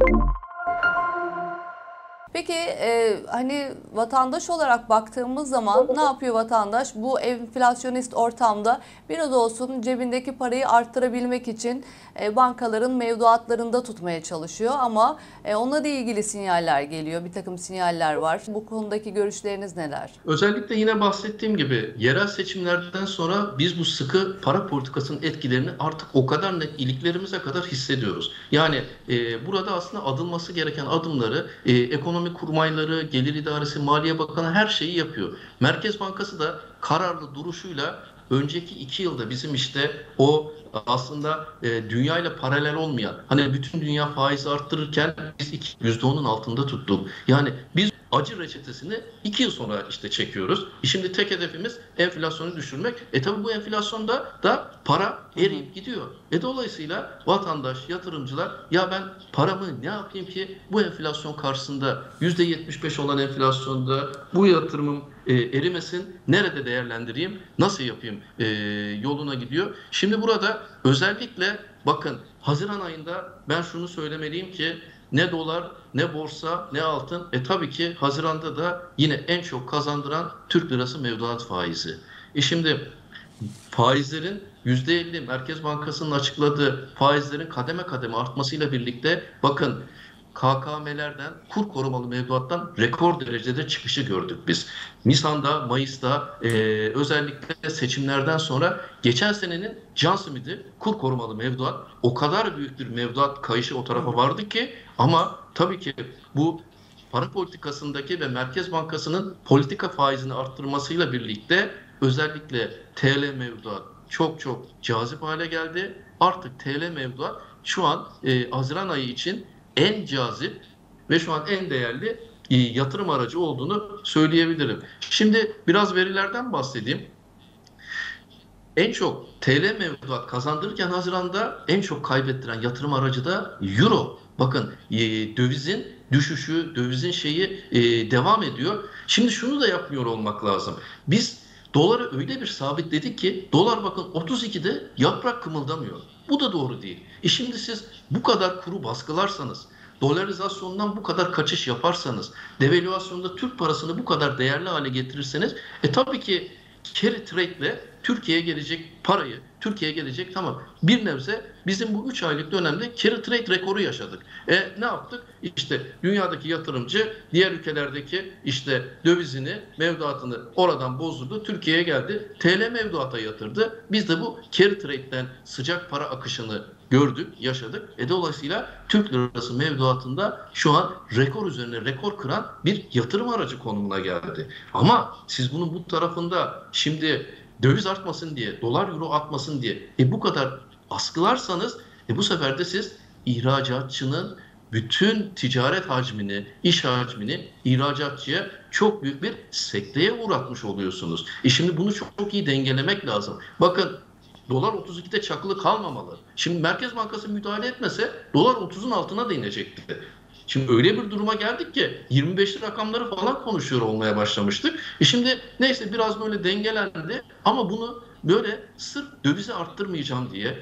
Peki hani vatandaş olarak baktığımız zaman ne yapıyor vatandaş? Bu enflasyonist ortamda biraz olsun cebindeki parayı arttırabilmek için bankaların mevduatlarında tutmaya çalışıyor. Ama onunla da ilgili sinyaller geliyor, bir takım sinyaller var. Bu konudaki görüşleriniz neler? Özellikle yine bahsettiğim gibi yerel seçimlerden sonra biz bu sıkı para politikasının etkilerini artık o kadar net iliklerimize kadar hissediyoruz. Yani burada aslında atılması gereken adımları ekonomi kurmayları, gelir idaresi, Maliye Bakanı her şeyi yapıyor. Merkez Bankası da kararlı duruşuyla önceki 2 yılda bizim işte o aslında dünya ile paralel olmayan hani bütün dünya faizi arttırırken biz %10'un altında tuttuk. Yani biz acı reçetesini 2 yıl sonra işte çekiyoruz. Şimdi tek hedefimiz enflasyonu düşürmek. Tabii bu enflasyonda da para eriyip gidiyor. Dolayısıyla vatandaş, yatırımcılar ya ben paramı ne yapayım ki bu enflasyon karşısında %75 olan enflasyonda bu yatırımım erimesin. Nerede değerlendireyim? Nasıl yapayım? Yoluna gidiyor. Şimdi burada özellikle bakın Haziran ayında ben şunu söylemeliyim ki ne dolar, ne borsa, ne altın. Tabii ki Haziran'da da yine en çok kazandıran Türk lirası mevduat faizi. Şimdi faizlerin %50 Merkez Bankası'nın açıkladığı faizlerin kademe kademe artmasıyla birlikte bakın KKM'lerden, kur korumalı mevduattan rekor derecede çıkışı gördük biz. Nisan'da, Mayıs'ta özellikle seçimlerden sonra geçen senenin can simidi kur korumalı mevduat o kadar büyük bir mevduat kayışı o tarafa vardı ki ama tabii ki bu para politikasındaki ve Merkez Bankası'nın politika faizini arttırmasıyla birlikte özellikle TL mevduat çok çok cazip hale geldi. Artık TL mevduat şu an Haziran ayı için en cazip ve şu an en değerli yatırım aracı olduğunu söyleyebilirim. Şimdi biraz verilerden bahsedeyim. En çok TL mevduat kazandırırken Haziran'da en çok kaybettiren yatırım aracı da Euro. Bakın dövizin düşüşü, dövizin şeyi devam ediyor. Şimdi şunu da yapmıyor olmak lazım. Biz doları öyle bir sabitledik ki dolar bakın 32'de yaprak kımıldamıyor. Bu da doğru değil. Şimdi siz bu kadar kuru baskılarsanız, dolarizasyondan bu kadar kaçış yaparsanız, devalüasyonda Türk parasını bu kadar değerli hale getirirseniz tabii ki carry trade ile Türkiye'ye gelecek parayı, Türkiye'ye gelecek tamam. Bir nebze bizim bu 3 aylık dönemde carry trade rekoru yaşadık. Ne yaptık? İşte dünyadaki yatırımcı diğer ülkelerdeki işte dövizini, mevduatını oradan bozdurdu. Türkiye'ye geldi. TL mevduata yatırdı. Biz de bu carry trade'den sıcak para akışını gördük, yaşadık. Dolayısıyla Türk lirası mevduatında şu an rekor üzerine rekor kıran bir yatırım aracı konumuna geldi. Ama siz bunun bu tarafında şimdi döviz artmasın diye, dolar euro artmasın diye bu kadar baskılarsanız bu sefer de siz ihracatçının bütün ticaret hacmini, iş hacmini ihracatçıya çok büyük bir sekteye uğratmış oluyorsunuz. Şimdi bunu çok, çok iyi dengelemek lazım. Bakın dolar 32'de çakılı kalmamalı. Şimdi Merkez Bankası müdahale etmese dolar 30'un altına da inecekti. Şimdi öyle bir duruma geldik ki 25'li rakamları falan konuşuyor olmaya başlamıştık. Şimdi neyse biraz böyle dengelendi ama bunu böyle sırf dövizi arttırmayacağım diye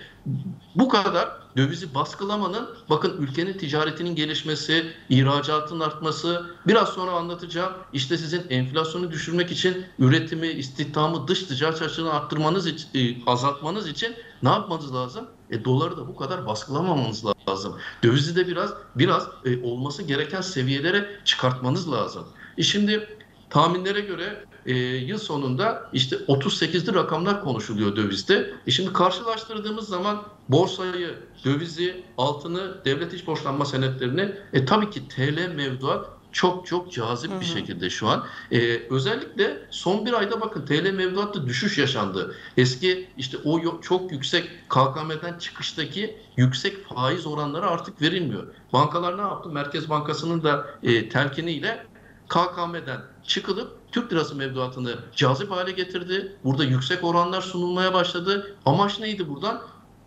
bu kadar dövizi baskılamanın bakın ülkenin ticaretinin gelişmesi, ihracatın artması, biraz sonra anlatacağım işte sizin enflasyonu düşürmek için üretimi, istihdamı, dış ticaret açığını arttırmanız için, azaltmanız için ne yapmanız lazım? Doları da bu kadar baskılamamanız lazım. Dövizi de biraz olması gereken seviyelere çıkartmanız lazım. Şimdi tahminlere göre yıl sonunda işte 38'li rakamlar konuşuluyor dövizde. Şimdi karşılaştırdığımız zaman borsayı, dövizi, altını, devlet iç borçlanma senetlerini tabii ki TL mevduat çok çok cazip bir şekilde şu an. Özellikle son bir ayda bakın TL mevduatta düşüş yaşandı. Eski işte o çok yüksek KKM'den çıkıştaki yüksek faiz oranları artık verilmiyor. Bankalar ne yaptı? Merkez Bankası'nın da telkiniyle KKM'den çıkılıp Türk lirası mevduatını cazip hale getirdi. Burada yüksek oranlar sunulmaya başladı. Amaç neydi buradan?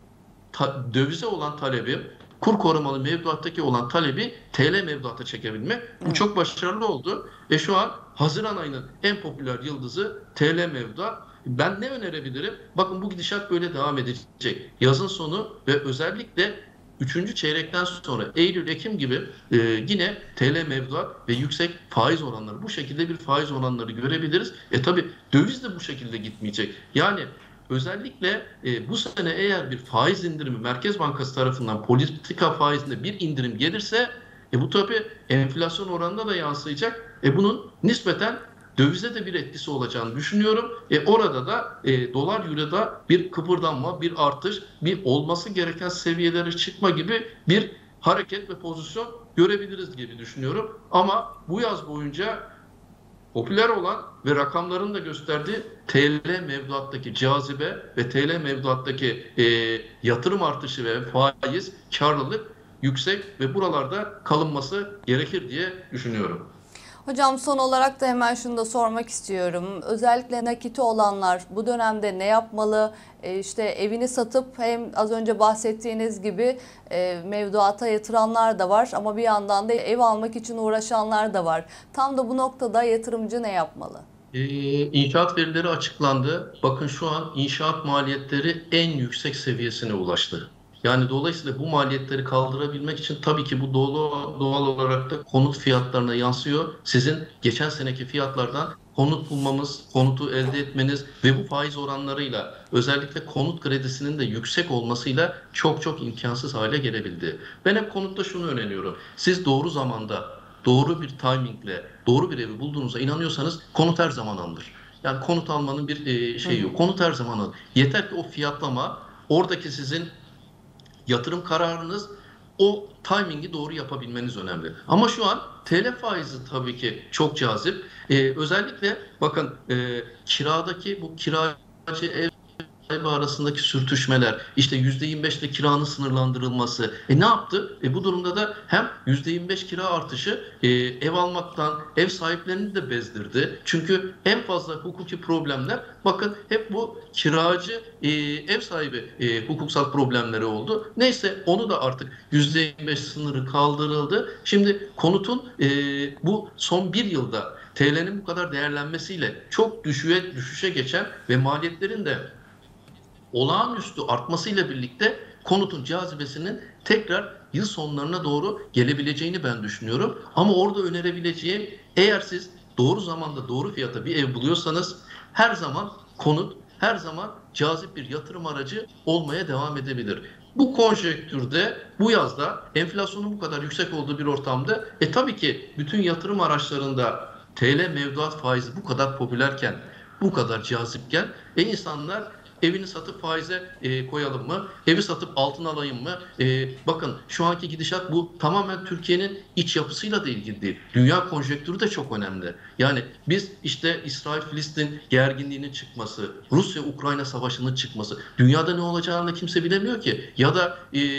Dövize olan talebi, kur korumalı mevduattaki olan talebi TL mevduata çekebilmek. Bu çok başarılı oldu. Şu an Haziran ayının en popüler yıldızı TL mevduat. Ben ne önerebilirim? Bakın bu gidişat böyle devam edecek. Yazın sonu ve özellikle üçüncü çeyrekten sonra Eylül-Ekim gibi yine TL mevduat ve yüksek faiz oranları, bu şekilde bir faiz oranları görebiliriz. Tabii döviz de bu şekilde gitmeyecek. Yani özellikle bu sene eğer bir faiz indirimi Merkez Bankası tarafından politika faizinde bir indirim gelirse bu tabii enflasyon oranına da yansıyacak. Bunun nispeten dövize de bir etkisi olacağını düşünüyorum. Orada da dolar euroda bir kıpırdanma, bir artış, bir olması gereken seviyelere çıkma gibi bir hareket ve pozisyon görebiliriz gibi düşünüyorum. Ama bu yaz boyunca popüler olan ve rakamların da gösterdiği TL mevduattaki cazibe ve TL mevduattaki yatırım artışı ve faiz, karlılık yüksek ve buralarda kalınması gerekir diye düşünüyorum. Hocam son olarak da hemen şunu da sormak istiyorum. Özellikle nakiti olanlar bu dönemde ne yapmalı? İşte evini satıp hem az önce bahsettiğiniz gibi mevduata yatıranlar da var ama bir yandan da ev almak için uğraşanlar da var. Tam da bu noktada yatırımcı ne yapmalı? İnşaat verileri açıklandı. Bakın şu an inşaat maliyetleri en yüksek seviyesine ulaştı. Yani dolayısıyla bu maliyetleri kaldırabilmek için tabii ki bu doğal olarak da konut fiyatlarına yansıyor. Sizin geçen seneki fiyatlardan konut bulmamız, konutu elde etmeniz ve bu faiz oranlarıyla özellikle konut kredisinin de yüksek olmasıyla çok çok imkansız hale gelebildi. Ben hep konutta şunu öneriyorum. Siz doğru zamanda, doğru bir timingle, doğru bir evi bulduğunuza inanıyorsanız konut her zaman alınır. Yani konut almanın bir şeyi yok. Konut her zaman alınır. Yeter ki o fiyatlama, oradaki sizin yatırım kararınız, o timingi doğru yapabilmeniz önemli. Ama şu an TL faizi tabii ki çok cazip. Özellikle bakın kiradaki bu kiracı ev sahibi arasındaki sürtüşmeler, işte %25 ile kiranın sınırlandırılması. Ne yaptı? Bu durumda da hem %25 kira artışı ev almaktan ev sahiplerini de bezdirdi. Çünkü en fazla hukuki problemler bakın hep bu kiracı ev sahibi hukuksal problemleri oldu. Neyse onu da artık %25 sınırı kaldırıldı. Şimdi konutun bu son bir yılda TL'nin bu kadar değerlenmesiyle çok düşüşe geçen ve maliyetlerin de olağanüstü artmasıyla birlikte konutun cazibesinin tekrar yıl sonlarına doğru gelebileceğini ben düşünüyorum. Ama orada önerebileceğim, eğer siz doğru zamanda doğru fiyata bir ev buluyorsanız her zaman konut, her zaman cazip bir yatırım aracı olmaya devam edebilir. Bu konjektürde, bu yazda enflasyonun bu kadar yüksek olduğu bir ortamda tabii ki bütün yatırım araçlarında TL mevduat faizi bu kadar popülerken, bu kadar cazipken insanlar evini satıp faize koyalım mı? Evi satıp altın alayım mı? Bakın şu anki gidişat bu tamamen Türkiye'nin iç yapısıyla da ilgili değil. Dünya konjektürü de çok önemli. Yani biz işte İsrail-Filistin gerginliğinin çıkması, Rusya-Ukrayna savaşının çıkması, dünyada ne olacağını kimse bilemiyor ki. Ya da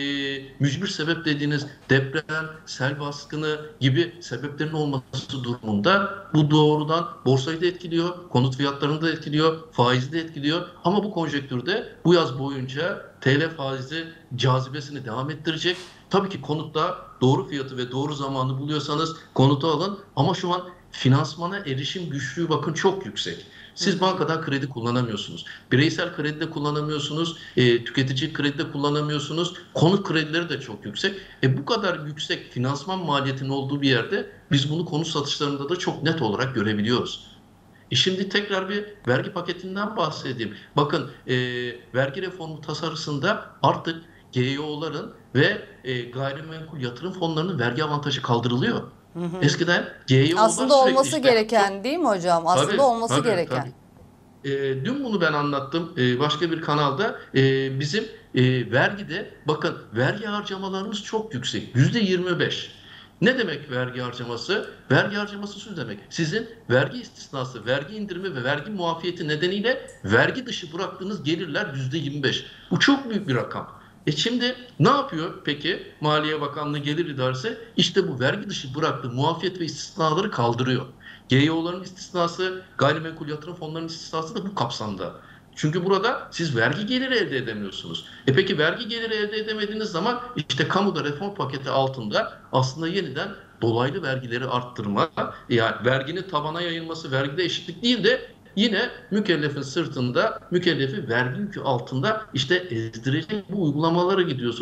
mücbir sebep dediğiniz deprem, sel baskını gibi sebeplerin olması durumunda bu doğrudan borsayı da etkiliyor, konut fiyatlarını da etkiliyor, faizi de etkiliyor. Ama bu konjektürde bu yaz boyunca TL faizi cazibesini devam ettirecek. Tabii ki konutta doğru fiyatı ve doğru zamanı buluyorsanız konutu alın. Ama şu an finansmana erişim güçlüğü bakın çok yüksek. Siz bankadan kredi kullanamıyorsunuz. Bireysel kredi de kullanamıyorsunuz. Tüketici kredi de kullanamıyorsunuz. Konut kredileri de çok yüksek. Bu kadar yüksek finansman maliyetinin olduğu bir yerde biz bunu konut satışlarında da çok net olarak görebiliyoruz. Şimdi tekrar bir vergi paketinden bahsedeyim. Bakın vergi reformu tasarısında artık GYO'ların ve gayrimenkul yatırım fonlarının vergi avantajı kaldırılıyor. Eskiden GYO'lar Aslında sürekli olması gereken değil mi hocam? Aslında tabii, olması tabii, gereken. tabii. Dün bunu ben anlattım başka bir kanalda. Bizim vergide bakın vergi harcamalarımız çok yüksek. %25. Ne demek vergi harcaması? Vergi harcaması şu demek. Sizin vergi istisnası, vergi indirimi ve vergi muafiyeti nedeniyle vergi dışı bıraktığınız gelirler %25. Bu çok büyük bir rakam. Şimdi ne yapıyor peki Maliye Bakanlığı Gelir İdaresi? İşte bu vergi dışı bıraktığı muafiyet ve istisnaları kaldırıyor. GYO'ların istisnası, gayrimenkul yatırım fonlarının istisnası da bu kapsamda. Çünkü burada siz vergi geliri elde edemiyorsunuz. Peki vergi geliri elde edemediğiniz zaman işte kamuda reform paketi altında aslında yeniden dolaylı vergileri arttırma, yani verginin tabana yayılması, vergide eşitlik değil de yine mükellefin sırtında, mükellefi vergi yükü altında işte ezdirecek bu uygulamalara gidiyorsunuz.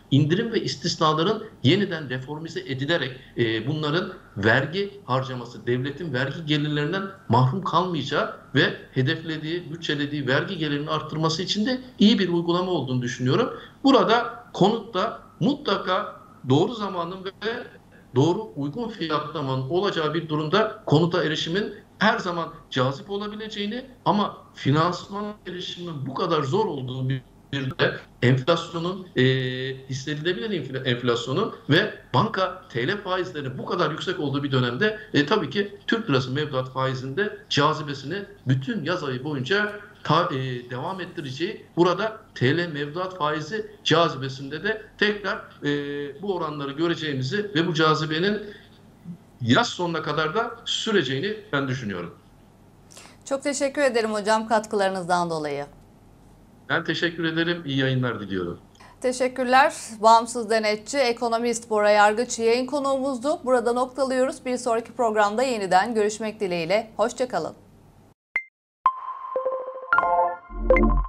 indirim ve istisnaların yeniden reformize edilerek bunların vergi harcaması, devletin vergi gelirlerinden mahrum kalmayacağı ve hedeflediği, bütçelediği vergi gelirini arttırması için de iyi bir uygulama olduğunu düşünüyorum. Burada konutta mutlaka doğru zamanın ve doğru uygun fiyatlamanın olacağı bir durumda konuta erişimin her zaman cazip olabileceğini ama finansman erişimin bu kadar zor olduğu bir de enflasyonun hissedilebilir enflasyonun ve banka TL faizleri bu kadar yüksek olduğu bir dönemde tabii ki Türk lirası mevduat faizinde cazibesini bütün yaz ayı boyunca devam ettireceği, burada TL mevduat faizi cazibesinde de tekrar bu oranları göreceğimizi ve bu cazibenin yaz sonuna kadar da süreceğini ben düşünüyorum. Çok teşekkür ederim hocam katkılarınızdan dolayı. Ben teşekkür ederim. İyi yayınlar diliyorum. Teşekkürler. Bağımsız denetçi, ekonomist Bora Yargıç yayın konuğumuzdu. Burada noktalıyoruz. Bir sonraki programda yeniden görüşmek dileğiyle. Hoşça kalın.